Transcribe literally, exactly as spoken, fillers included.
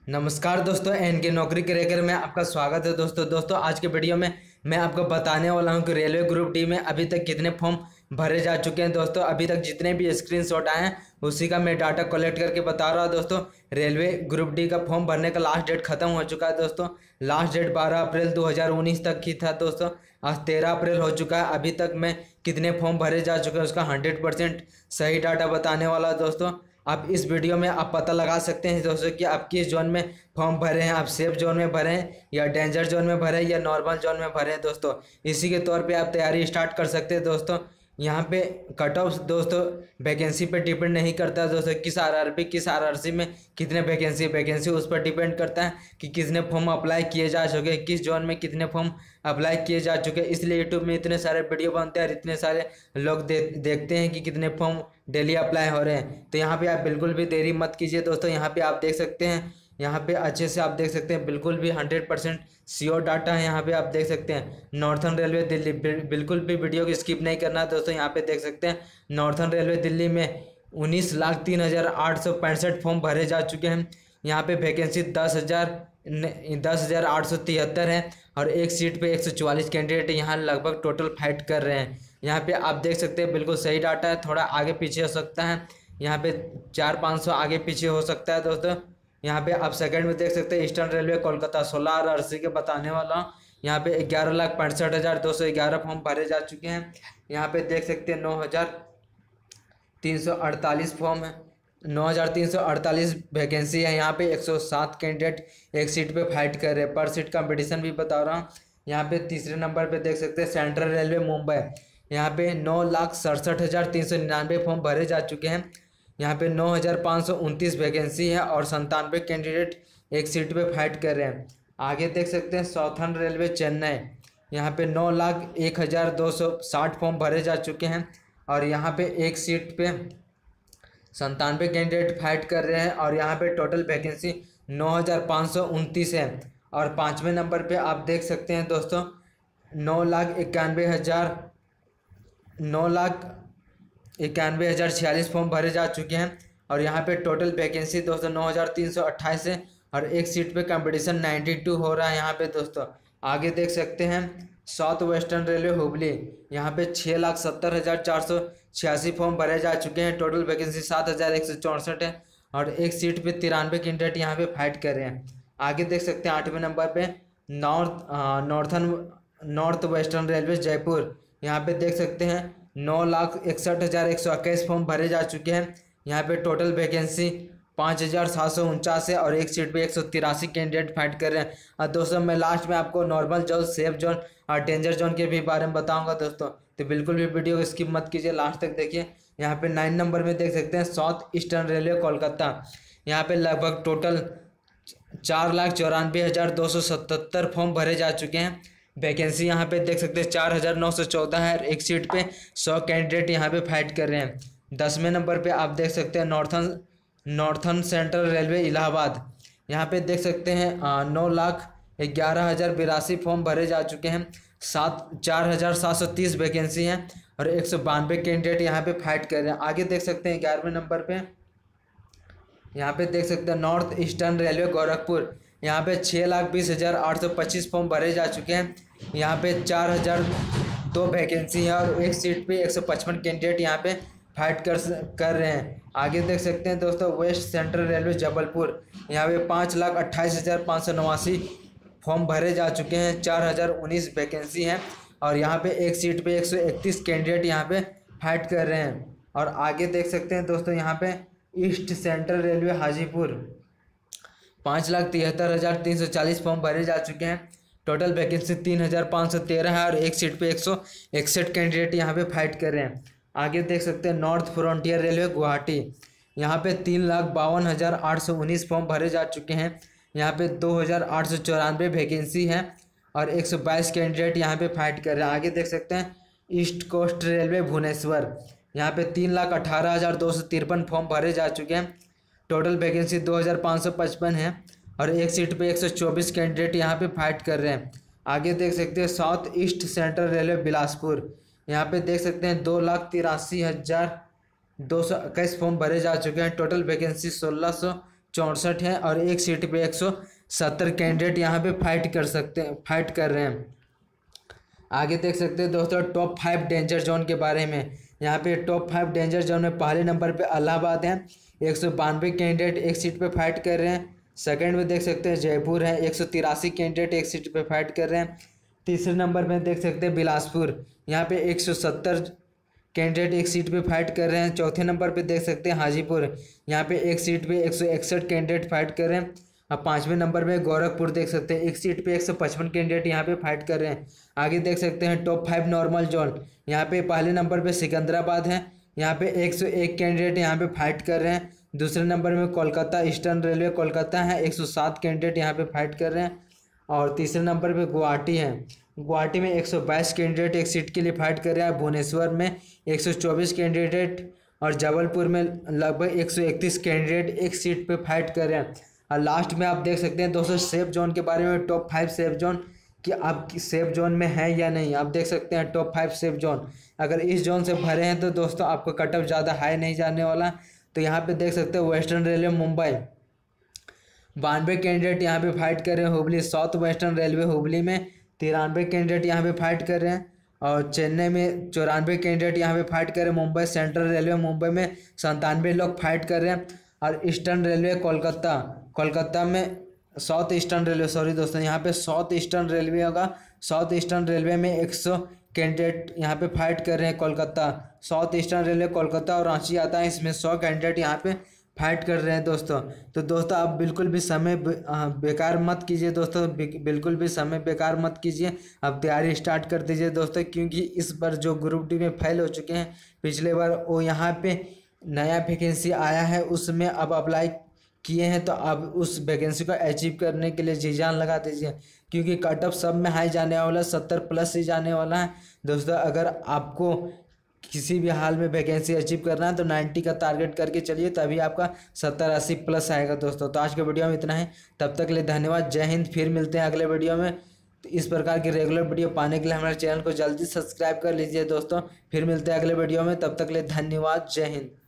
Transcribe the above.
नमस्कार दोस्तों, एन के नौकरी क्रैकर में आपका स्वागत है। दोस्तों दोस्तों आज के वीडियो में मैं आपको बताने वाला हूं कि रेलवे ग्रुप डी में अभी तक कितने फॉर्म भरे जा चुके हैं। दोस्तों अभी तक जितने भी स्क्रीनशॉट आए हैं उसी का मैं डाटा कलेक्ट करके बता रहा हूं। दोस्तों रेलवे ग्रुप डी का फॉर्म भरने का लास्ट डेट खत्म हो चुका है। दोस्तों लास्ट डेट बारह अप्रैल दो हज़ार उन्नीस तक की था। दोस्तों आज तेरह अप्रैल हो चुका है। अभी तक में कितने फॉर्म भरे जा चुके हैं उसका हंड्रेड परसेंट सही डाटा बताने वाला है। दोस्तों आप इस वीडियो में आप पता लगा सकते हैं दोस्तों कि आप किस जोन में फॉर्म भरे हैं, आप सेफ जोन में भरे हैं या डेंजर जोन में भरे हैं या नॉर्मल जोन में भरे हैं। दोस्तों इसी के तौर पे आप तैयारी स्टार्ट कर सकते हैं। दोस्तों यहाँ पे कट ऑफ दोस्तों वैकेंसी पे डिपेंड नहीं करता है। दोस्तों किस आरआरबी किस आरआरसी में कितने वैकेंसी वैकेंसी उस पर डिपेंड करता है कि कितने फॉर्म अप्लाई किए जा चुके, किस जोन में कितने फॉर्म अप्लाई किए जा चुके। इसलिए यूट्यूब में इतने सारे वीडियो बनते हैं और इतने सारे लोग दे, देखते हैं कि कितने फॉर्म डेली अप्लाई हो रहे हैं। तो यहाँ पे आप बिल्कुल भी देरी मत कीजिए। दोस्तों यहाँ पे आप देख सकते हैं, यहाँ पे अच्छे से आप देख सकते हैं, बिल्कुल भी हंड्रेड परसेंट श्योर डाटा है। यहाँ पे आप देख सकते हैं नॉर्थर्न रेलवे दिल्ली, बिल्कुल भी वीडियो को स्किप नहीं करना है। दोस्तों यहाँ पे देख सकते हैं नॉर्थर्न रेलवे दिल्ली में उन्नीस लाख तीन हज़ार आठ सौ पैंसठ फॉर्म भरे जा चुके हैं। यहाँ पे वैकेंसी दस हज़ार दस हज़ार आठ सौ तिहत्तर है और एक सीट पे एक सौ चवालीस कैंडिडेट यहाँ लगभग टोटल फाइट कर रहे हैं। यहाँ पे आप देख सकते हैं बिल्कुल सही डाटा है, थोड़ा आगे पीछे हो सकता है, यहाँ पे चार पाँच सौ आगे पीछे हो सकता है। दोस्तों यहाँ पे आप सेकंड में देख सकते हैं ईस्टर्न रेलवे कोलकाता सोलह और अस्सी के बताने वाला हूँ। यहाँ पे ग्यारह लाख पैंसठ हज़ार दो सौ ग्यारह फॉर्म भरे जा चुके हैं। यहाँ पे देख सकते हैं नौ हज़ार तीन सौ अड़तालीस फॉर्म है, नौ हज़ार तीन सौ अड़तालीस वैकेंसी है। यहाँ पे एक सौ सात कैंडिडेट एक सीट पे फाइट कर रहे हैं। पर सीट कंपटीशन भी बता रहा हूँ। यहाँ पे तीसरे नंबर पे देख सकते हैं सेंट्रल रेलवे मुंबई, यहाँ पे नौ लाख सड़सठ हज़ार तीन सौ निन्यानवे फॉर्म भरे जा चुके हैं। यहाँ पे नौ हज़ार पाँच सौ उनतीस वैकेंसी है और संतानवे कैंडिडेट एक सीट पे फाइट कर रहे हैं। आगे देख सकते हैं साउथर्न रेलवे चेन्नई, यहाँ पे नौ लाख एक हज़ार दो सौ साठ फॉर्म भरे जा चुके हैं और यहाँ पे एक सीट पे संतानवे कैंडिडेट फाइट कर रहे हैं और यहाँ पे टोटल वैकेंसी नौ हज़ार पाँच सौ उनतीस है। और पाँचवें नंबर पे आप देख सकते हैं दोस्तों नौ लाख इक्यानवे हज़ार नौ लाख इक्यानवे हज़ार छियालीस फॉर्म भरे जा चुके हैं और यहाँ पे टोटल वैकेंसी दोस्तों नौ हज़ार तीन सौ अट्ठाईस है और एक सीट पे कंपटीशन बानवे हो रहा है। यहाँ पे दोस्तों आगे देख सकते हैं साउथ वेस्टर्न रेलवे हुबली, यहाँ पे छः लाख सत्तर हज़ार चार सौ छियासी फॉर्म भरे जा चुके हैं। टोटल वैकेंसी सात हज़ार एक सौ चौंसठ है और एक सीट पे तिरानवे कैंडिडेट यहाँ पे फाइट कर रहे हैं। आगे देख सकते हैं आठवें नंबर पे north northern north western railway Jaipur, यहाँ पे देख सकते हैं नौ लाख इकसठ हज़ार एक सौ इक्कीस फॉर्म भरे जा चुके हैं। यहाँ पे टोटल वैकेंसी पाँच हज़ार सात सौ उनचास है और एक सीट पे एक सौ तिरासी कैंडिडेट फाइट कर रहे हैं। और दोस्तों मैं लास्ट में आपको नॉर्मल जोन, सेफ जोन और डेंजर जोन के भी बारे में बताऊंगा। दोस्तों तो बिल्कुल भी वीडियो को स्किप मत कीजिए, लास्ट तक देखिए। यहाँ पे नाइन नंबर में देख सकते हैं साउथ ईस्टर्न रेलवे कोलकाता, यहाँ पे लगभग टोटल चार लाख चौरानवे हज़ार दो सौ सतहत्तर फॉर्म भरे जा चुके हैं। वैकेंसी यहाँ पे देख सकते हैं चार हज़ार नौ सौ चौदह है और एक सीट पे सौ कैंडिडेट यहाँ पे फाइट कर रहे हैं। दसवें नंबर पे आप देख सकते हैं northern northern central railway Allahabad, यहाँ पे देख सकते हैं नौ लाख ग्यारह हज़ार बिरासी फॉर्म भरे जा चुके हैं। सात चार हज़ार सात सौ तीस वैकेंसी है और एक सौ बानवे कैंडिडेट यहाँ पे फाइट कर रहे हैं। आगे देख सकते हैं ग्यारहवें नंबर पे यहाँ पे देख सकते हैं नॉर्थ ईस्टर्न रेलवे गोरखपुर, यहाँ पे छः लाख बीस हज़ार आठ सौ पच्चीस फॉर्म भरे जा चुके हैं। यहाँ पे चार हज़ार दो वैकेंसी है और एक सीट पे एक सौ पचपन कैंडिडेट यहाँ पे फाइट कर कर रहे हैं। आगे देख सकते हैं दोस्तों वेस्ट सेंट्रल रेलवे जबलपुर, यहाँ पे पाँच लाख अट्ठाईस हज़ार पाँच सौ नवासी फॉर्म भरे जा चुके हैं। चार हज़ार उन्नीस वैकेंसी है और यहाँ पे एक सीट पे एक सौ इकतीस कैंडिडेट यहाँ पे फाइट कर रहे हैं। और आगे देख सकते हैं दोस्तों यहाँ पे ईस्ट सेंट्रल रेलवे हाजीपुर, पाँच लाख तिहत्तर हज़ार तीन सौ चालीस फॉर्म भरे जा चुके हैं। टोटल वैकेंसी तीन हज़ार पाँच सौ तेरह है और एक सीट पे एक सौ इकसठ कैंडिडेट यहाँ पे फाइट कर रहे हैं। आगे देख सकते हैं नॉर्थ फ्रंटियर रेलवे गुवाहाटी, यहाँ पे तीन लाख बावन हज़ार आठ सौ उन्नीस फॉर्म भरे जा चुके हैं। यहाँ पे दो हज़ार आठ सौ चौरानवे वैकेंसी है और एक सौ बाईस कैंडिडेट यहाँ पे फाइट कर रहे हैं। आगे देख सकते हैं ईस्ट कोस्ट रेलवे भुवनेश्वर, यहाँ पे तीन लाख अठारह हज़ार दो सौ तिरपन फॉर्म भरे जा चुके हैं। टोटल वैकेंसी दो हज़ार पाँच सौ पचपन है और एक सीट पे एक सौ चौबीस कैंडिडेट यहाँ पे फाइट कर रहे हैं। आगे देख सकते हैं south east central railway Bilaspur, यहाँ पे देख सकते हैं दो लाख तिरासी हज़ार दो सौ इक्कीस फॉर्म भरे जा चुके हैं। टोटल वैकेंसी सोलह सौ चौंसठ है और एक सीट पे एक सौ सत्तर कैंडिडेट यहाँ पे फाइट कर सकते हैं फाइट कर रहे हैं। आगे देख सकते हैं दोस्तों टॉप फाइव डेंजर जोन के बारे में। यहाँ पे टॉप फाइव डेंजर जोन में पहले नंबर पे इलाहाबाद है, एक सौ बानवे कैंडिडेट एक सीट पे फाइट कर रहे हैं। सेकंड में देख सकते हैं जयपुर है, एक सौ तिरासी कैंडिडेट एक सीट पे फाइट कर रहे हैं। तीसरे नंबर में देख सकते हैं बिलासपुर, यहाँ पे एक सौ सत्तर कैंडिडेट एक सीट पे फाइट कर रहे हैं। चौथे नंबर पे देख सकते हैं हाजीपुर, यहाँ पे एक सीट पे एक सौ इकसठ कैंडिडेट फाइट कर रहे हैं। अब पाँचवें नंबर पे गोरखपुर देख सकते हैं, एक सीट पे एक सौ पचपन कैंडिडेट यहाँ पे फाइट कर रहे हैं। आगे देख सकते हैं टॉप फाइव नॉर्मल जोन, यहाँ पे पहले नंबर पे सिकंदराबाद है, यहाँ पे एक सौ एक कैंडिडेट यहाँ पे फाइट कर रहे हैं। दूसरे नंबर में कोलकाता ईस्टर्न रेलवे कोलकाता है, एक सौ सात कैंडिडेट यहाँ पे फाइट कर रहे हैं। और तीसरे नंबर पे गुवाहाटी है, गुवाहाटी में एक सौ बाईस कैंडिडेट एक सीट के लिए फाइट कर रहे हैं। भुवनेश्वर में एक सौ चौबीस कैंडिडेट और जबलपुर में लगभग एक सौ इकतीस कैंडिडेट एक सीट पे फाइट कर रहे हैं। और लास्ट में आप देख सकते हैं दोस्तों सेफ जोन के बारे में, टॉप फाइव सेफ जोन कि आप सेफ जोन में है या नहीं। आप देख सकते हैं टॉप फाइव सेफ जोन, अगर इस जोन से भरे हैं तो दोस्तों आपको कट ऑफ ज़्यादा हाई नहीं जाने वाला। तो यहाँ पे देख सकते हैं वेस्टर्न रेलवे मुंबई बानवे कैंडिडेट यहाँ पे फाइट कर रहे हैं। Hubli south western railway Hubli में तिरानवे कैंडिडेट यहाँ पे फाइट कर रहे हैं। और चेन्नई में चौरानवे कैंडिडेट यहाँ पे फाइट कर रहे हैं। मुंबई सेंट्रल रेलवे मुंबई में संतानवे लोग फाइट कर रहे हैं। और ईस्टर्न रेलवे कोलकाता कोलकाता में साउथ ईस्टर्न रेलवे सॉरी दोस्तों यहाँ पे साउथ ईस्टर्न रेलवे होगा, साउथ ईस्टर्न रेलवे में एक सौ कैंडिडेट यहाँ पे फाइट कर रहे हैं। Kolkata south eastern railway Kolkata और रांची आता है, इसमें सौ कैंडिडेट यहाँ पे फाइट कर रहे हैं दोस्तों। तो दोस्तों आप बिल्कुल भी समय बेकार मत कीजिए दोस्तों, बिल्कुल भी समय बेकार मत कीजिए, अब तैयारी स्टार्ट कर दीजिए दोस्तों। क्योंकि इस बार जो ग्रुप डी में फेल हो चुके हैं पिछले बार, वो यहाँ पे नया वैकेंसी आया है उसमें अब अप्लाई किए हैं, तो अब उस वैकेंसी को अचीव करने के लिए जी जान लगा दीजिए। क्योंकि कट ऑफ सब में हाई जाने वाला, सत्तर प्लस ही जाने वाला है दोस्तों। अगर आपको किसी भी हाल में वैकेंसी अचीव करना है तो नब्बे का टारगेट करके चलिए, तभी आपका सत्तर अस्सी प्लस आएगा दोस्तों। तो आज के वीडियो में इतना है, तब तक के लिए धन्यवाद, जय हिंद। फिर मिलते हैं अगले वीडियो में। तो इस प्रकार की रेगुलर वीडियो पाने के लिए हमारे चैनल को जल्दी सब्सक्राइब कर लीजिए दोस्तों। फिर मिलते हैं अगले वीडियो में, तब तक के लिए धन्यवाद, जय हिंद।